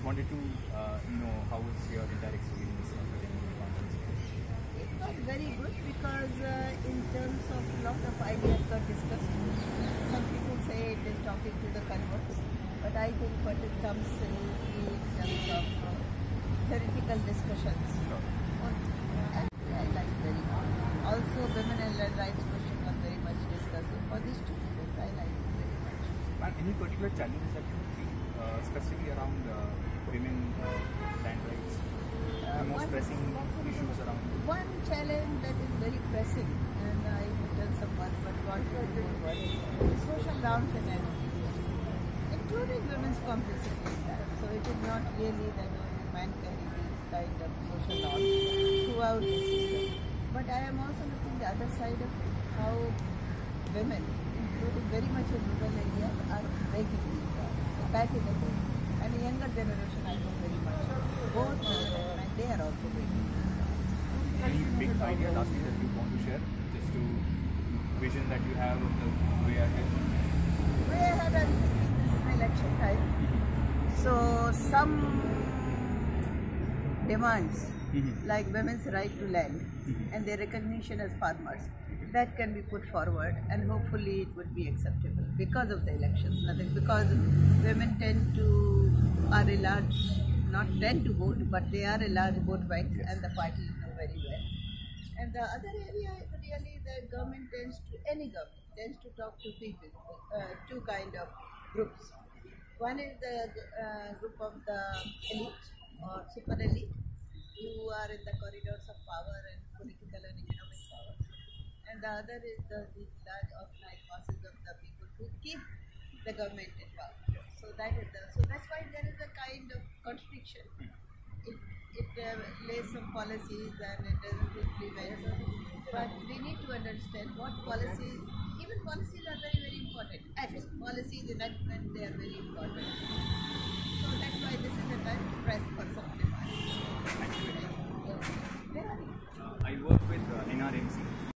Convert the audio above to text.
wanted to know how was your entire experience attending the conference? It was very good because in terms of lot of ideas got discussed. Some people say it is talking to the converts, but I think what it comes in terms of theoretical discussions. Sure. I like very much. Also, women and rights question was very much discussed. For these two reasons, I like it very much. And any particular challenges that you feel specifically around women land rights? The most pressing issues around? One challenge that is very pressing, and I have done some work, but what is more work, is social norms and attitudes, including women's complicity in that. So it is not really that only man carry these kind of social norms throughout the system. But I am also looking the other side of it, how women, including very much in rural areas, are breaking these norms. So that is a thing. And the younger generation, I know very much. Both women and men, they are also breaking these norms. Any big idea lastly that you want to share, just to vision that you have of the way ahead? Way ahead, I'm thinking this is election time. So some demands like women's right to land and their recognition as farmers, that can be put forward and hopefully it would be acceptable because of the elections. Nothing because women tend to are a large, not tend to vote, but they are a large vote bank and the parties know very well. And the other area is really the government any government tends to talk to people, two kind of groups. One is the group of the elite or super elite who are in the corridors of power and political and economic power. And the other is these large organized masses of the people who keep the government in power. So that's why there is a kind of contradiction. It lays some policies and it doesn't implement. But we need to understand what policies, even policies are very, very important. Acts, policies, enactment, they are very important. So that's why this is the time to